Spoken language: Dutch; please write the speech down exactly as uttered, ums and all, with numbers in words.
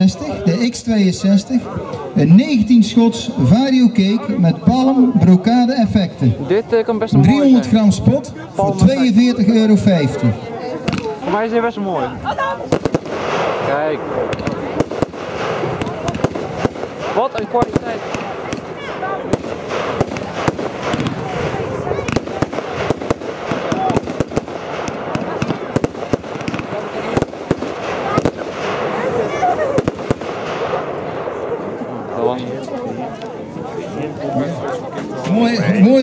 zestig, de X tweeënzestig, een negentien shots vario cake met palm brocade effecten. Dit uh, kan best wel mooi driehonderd zijn. gram spot voor tweeënveertig euro vijftig. Voor mij is dit best wel mooi. Kijk. Wat een kwaliteit.